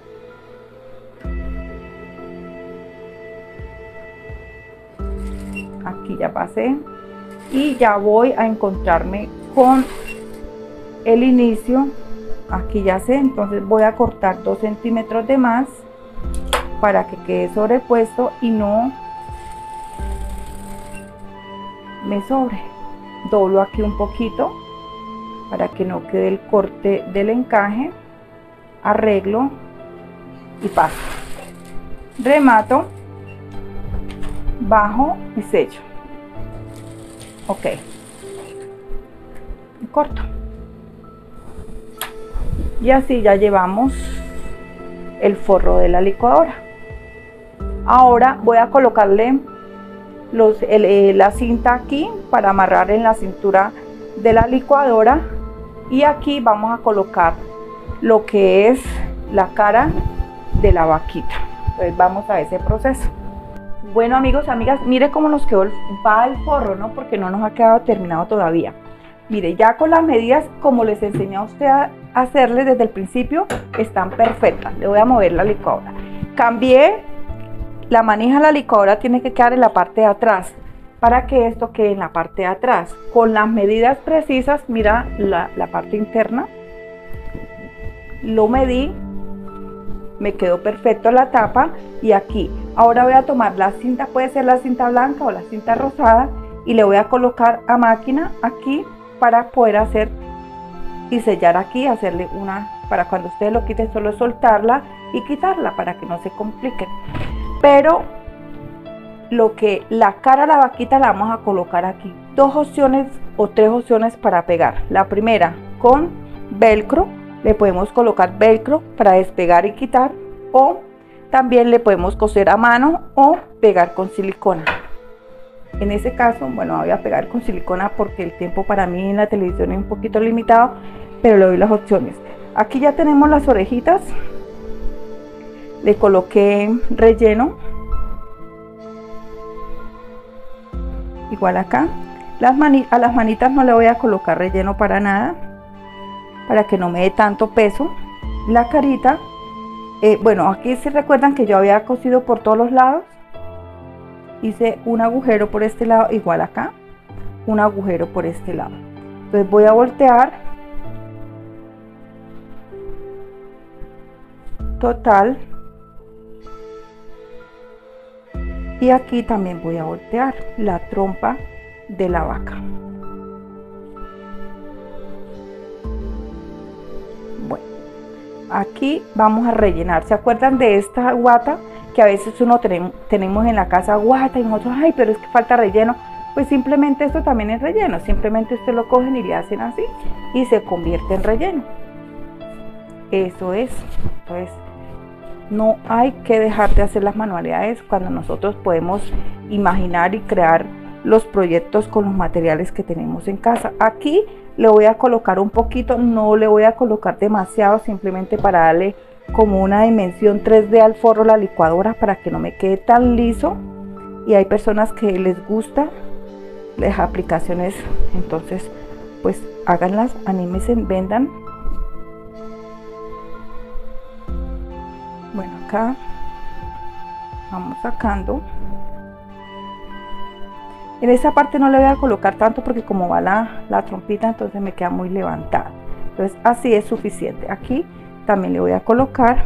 Aquí ya pasé y ya voy a encontrarme con el inicio. Aquí ya sé, entonces voy a cortar dos centímetros de más para que quede sobrepuesto y no me sobre. Doblo aquí un poquito para que no quede el corte del encaje. Arreglo y paso. Remato, bajo y sello. Ok, y corto. Y así ya llevamos el forro de la licuadora. Ahora voy a colocarle los, el, eh, la cinta aquí para amarrar en la cintura de la licuadora, y aquí vamos a colocar lo que es la cara de la vaquita. Entonces vamos a ese proceso. Bueno, amigos, amigas, mire cómo nos quedó el, va el forro, ¿no? Porque no nos ha quedado terminado todavía. Mire, ya con las medidas, como les enseñé a usted a hacerle desde el principio, están perfectas. Le voy a mover la licuadora. Cambié la manija de la licuadora, tiene que quedar en la parte de atrás, para que esto quede en la parte de atrás. Con las medidas precisas, mira la, la parte interna. Lo medí, me quedó perfecto la tapa. Y aquí, ahora voy a tomar la cinta, puede ser la cinta blanca o la cinta rosada, y le voy a colocar a máquina aquí para poder hacer y sellar aquí, hacerle una, para cuando ustedes lo quiten solo soltarla y quitarla para que no se complique. Pero lo que la cara a la vaquita la vamos a colocar aquí. Dos opciones o tres opciones para pegar. La primera, con velcro, le podemos colocar velcro para despegar y quitar, o también le podemos coser a mano o pegar con silicona. En ese caso, bueno, voy a pegar con silicona porque el tiempo para mí en la televisión es un poquito limitado, pero le doy las opciones. Aquí ya tenemos las orejitas. Le coloqué relleno. Igual acá. Las mani- a las manitas no le voy a colocar relleno para nada, para que no me dé tanto peso. La carita, eh, bueno, aquí se recuerdan que yo había cosido por todos los lados. Hice un agujero por este lado, igual acá, un agujero por este lado. Entonces voy a voltear. Total. Y aquí también voy a voltear la trompa de la vaca. Bueno, aquí vamos a rellenar. ¿Se acuerdan de esta guata que a veces uno tenemos, tenemos en la casa guata y nosotros, ay, pero es que falta relleno? Pues simplemente esto también es relleno. Simplemente usted lo cogen y le hacen así y se convierte en relleno. Eso es. Entonces, no hay que dejar de hacer las manualidades cuando nosotros podemos imaginar y crear los proyectos con los materiales que tenemos en casa. Aquí le voy a colocar un poquito, no le voy a colocar demasiado, simplemente para darle como una dimensión tres D al forro, la licuadora, para que no me quede tan liso. Y hay personas que les gusta las aplicaciones, entonces pues háganlas, anímense, vendan. Bueno, acá vamos sacando. En esta parte no le voy a colocar tanto porque como va la, la trompita, entonces me queda muy levantada. Entonces así es suficiente. Aquí también le voy a colocar.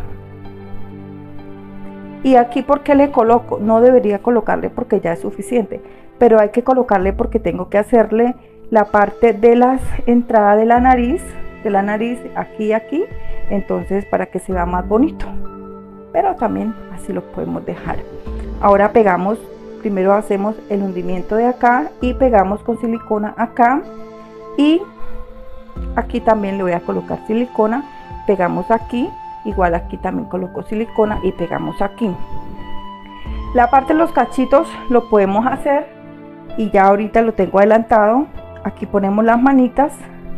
Y aquí, ¿por qué le coloco? No debería colocarle porque ya es suficiente, pero hay que colocarle porque tengo que hacerle la parte de las entradas de la nariz, de la nariz aquí y aquí, entonces para que se vea más bonito. Pero también así lo podemos dejar. Ahora pegamos, primero hacemos el hundimiento de acá y pegamos con silicona acá, y aquí también le voy a colocar silicona, pegamos aquí, igual aquí también coloco silicona y pegamos aquí. La parte de los cachitos lo podemos hacer y ya ahorita lo tengo adelantado. Aquí ponemos las manitas.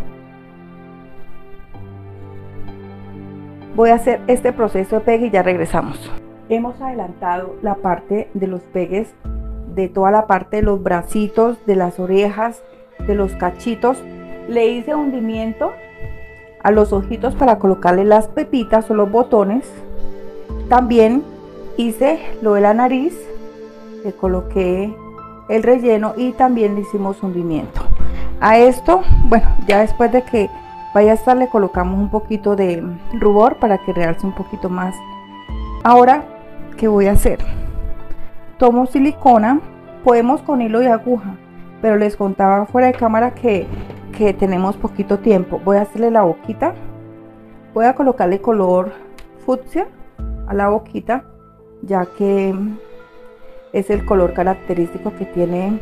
Voy a hacer este proceso de pegue y ya regresamos. Hemos adelantado la parte de los pegues, de toda la parte de los bracitos, de las orejas, de los cachitos. Le hice hundimiento a los ojitos para colocarle las pepitas o los botones. También hice lo de la nariz, le coloqué el relleno y también le hicimos hundimiento. A esto, bueno, ya después de que vaya a estar, le colocamos un poquito de rubor para que realce un poquito más. Ahora, ¿qué voy a hacer? Tomo silicona, podemos con hilo y aguja, pero les contaba fuera de cámara que, que tenemos poquito tiempo. Voy a hacerle la boquita, voy a colocarle color fucsia a la boquita, ya que es el color característico que tiene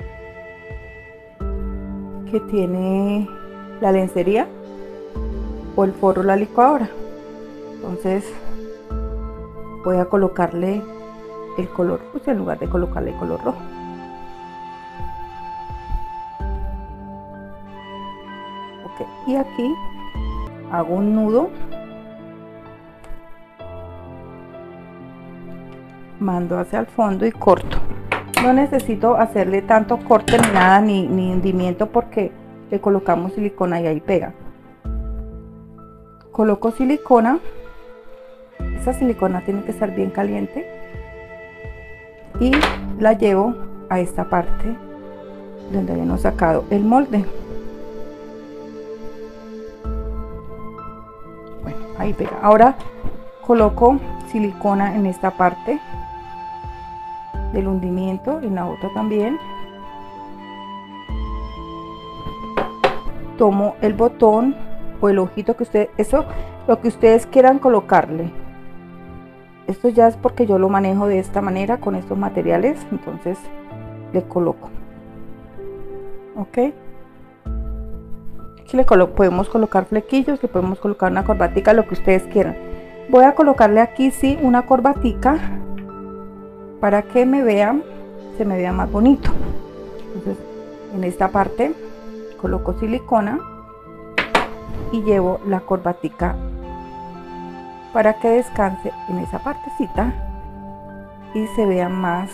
que tiene la lencería o el forro, la licuadora. Entonces voy a colocarle el color fucsia en lugar de colocarle el color rojo. Ok, y aquí hago un nudo, mando hacia el fondo y corto. No necesito hacerle tanto corte ni nada, ni, ni hundimiento, porque le colocamos silicona y ahí pega. Coloco silicona. Esa silicona tiene que estar bien caliente y la llevo a esta parte donde habíamos sacado el molde. Bueno, ahí pega. Ahora coloco silicona en esta parte del hundimiento, en la otra también. Tomo el botón o el ojito que ustedes, eso lo que ustedes quieran colocarle. Esto ya es porque yo lo manejo de esta manera con estos materiales, entonces le coloco. Ok, aquí le colo podemos colocar flequillos, le podemos colocar una corbatica, lo que ustedes quieran. Voy a colocarle aquí sí una corbatica para que me vean, se me vea más bonito. Entonces en esta parte coloco silicona y llevo la corbatica para que descanse en esa partecita y se vea más.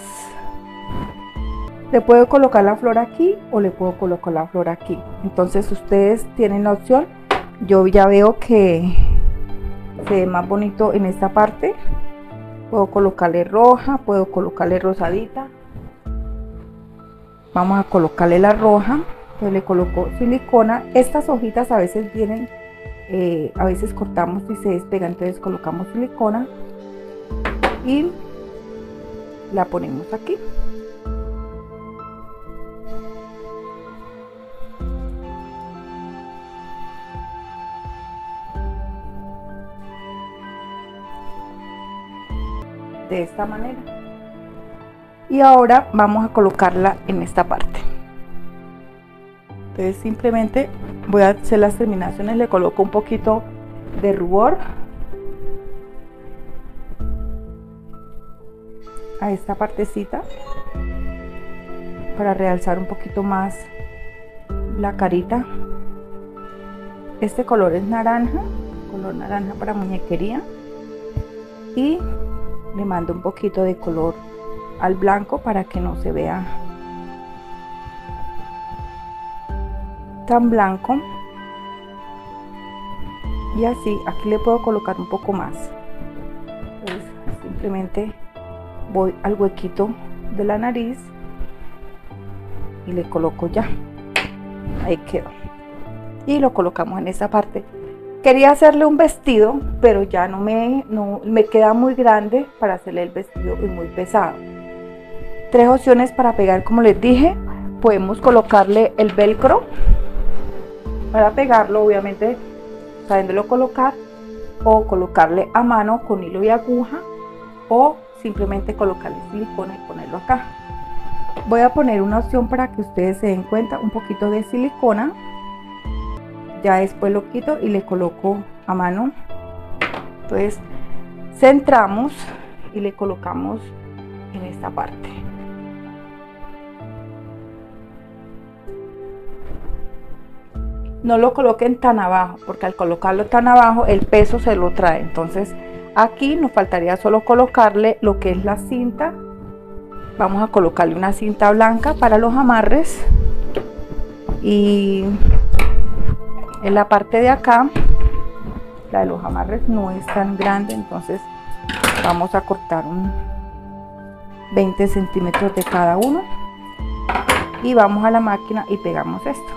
Le puedo colocar la flor aquí o le puedo colocar la flor aquí, entonces ustedes tienen la opción. Yo ya veo que se ve más bonito en esta parte. Puedo colocarle roja, puedo colocarle rosadita. Vamos a colocarle la roja. Entonces le coloco silicona. Estas hojitas a veces vienen, eh, a veces cortamos y se despegan, entonces colocamos silicona y la ponemos aquí. De esta manera. Y ahora vamos a colocarla en esta parte. Entonces simplemente voy a hacer las terminaciones, le coloco un poquito de rubor a esta partecita para realzar un poquito más la carita. Este color es naranja, color naranja para muñequería, y le mando un poquito de color al blanco para que no se vea tan blanco. Y así aquí le puedo colocar un poco más. Entonces simplemente voy al huequito de la nariz y le coloco ya. Ahí quedó. Y lo colocamos en esta parte. Quería hacerle un vestido, pero ya no me, no, me queda muy grande para hacerle el vestido y muy pesado. Tres opciones para pegar, como les dije. Podemos colocarle el velcro para pegarlo, obviamente sabiéndolo colocar, o colocarle a mano con hilo y aguja, o simplemente colocarle silicona y ponerlo acá. Voy a poner una opción para que ustedes se den cuenta, un poquito de silicona. Ya después lo quito y le coloco a mano. Entonces centramos y le colocamos en esta parte. No lo coloquen tan abajo, porque al colocarlo tan abajo el peso se lo trae. Entonces aquí nos faltaría solo colocarle lo que es la cinta. Vamos a colocarle una cinta blanca para los amarres, y en la parte de acá la de los amarres no es tan grande, entonces vamos a cortar un veinte centímetros de cada uno y vamos a la máquina y pegamos esto.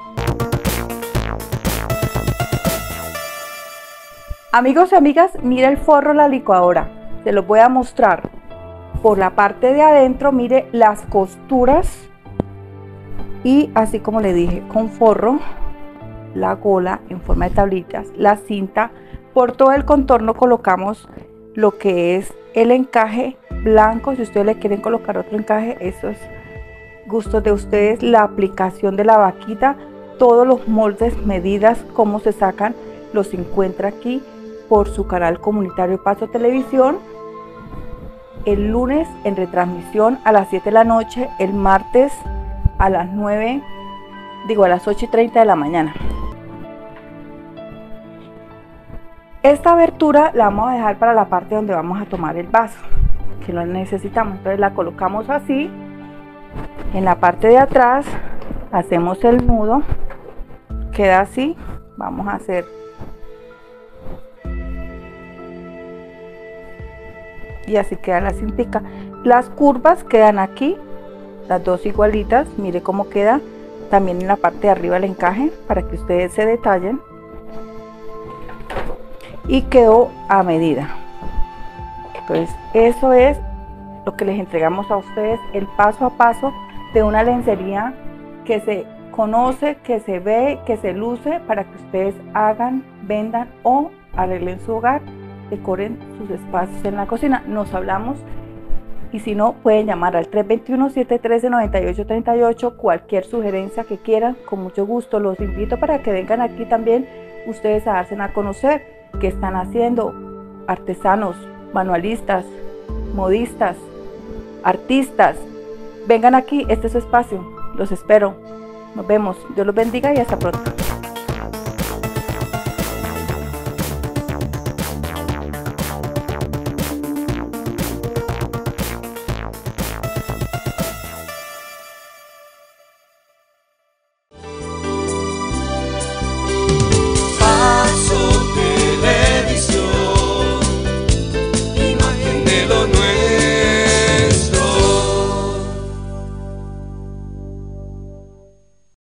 Amigos y amigas, mire el forro de la licuadora, se los voy a mostrar. Por la parte de adentro, mire las costuras, y así como le dije, con forro, la gola en forma de tablitas, la cinta, por todo el contorno colocamos lo que es el encaje blanco. Si ustedes le quieren colocar otro encaje, eso es gusto de ustedes. La aplicación de la vaquita, todos los moldes, medidas, cómo se sacan, los encuentra aquí por su canal comunitario Paso Televisión. El lunes en retransmisión a las siete de la noche, el martes a las nueve, digo a las ocho y treinta de la mañana. Esta abertura la vamos a dejar para la parte donde vamos a tomar el vaso, que lo necesitamos. Entonces la colocamos así, en la parte de atrás hacemos el nudo, queda así. Vamos a hacer y así queda la cintica. Las curvas quedan aquí, las dos igualitas. Mire cómo queda también en la parte de arriba el encaje para que ustedes se detallen, y quedó a medida. Entonces eso es lo que les entregamos a ustedes, el paso a paso de una lencería que se conoce, que se ve, que se luce, para que ustedes hagan, vendan o arreglen su hogar, decoren sus espacios en la cocina. Nos hablamos, y si no, pueden llamar al tres dos uno, siete uno tres, nueve ocho tres ocho. Cualquier sugerencia que quieran, con mucho gusto los invito para que vengan aquí también ustedes a darse a conocer qué están haciendo. Artesanos, manualistas, modistas, artistas, vengan aquí, este es su espacio. Los espero. Nos vemos. Dios los bendiga y hasta pronto.